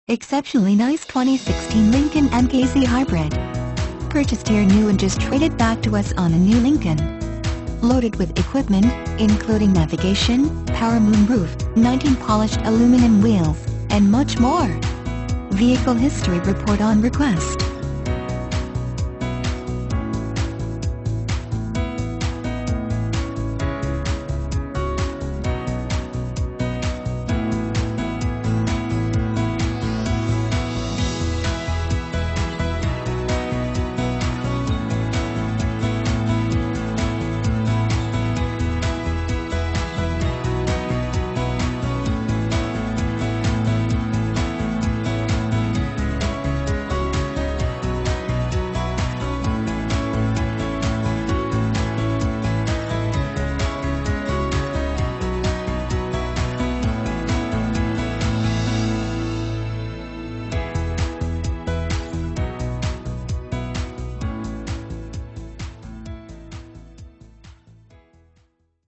Exceptionally nice 2016 Lincoln MKZ Hybrid. Purchased here new and just traded back to us on a new Lincoln. Loaded with equipment, including navigation, power moonroof, 19 polished aluminum wheels, and much more. Vehicle history report on request.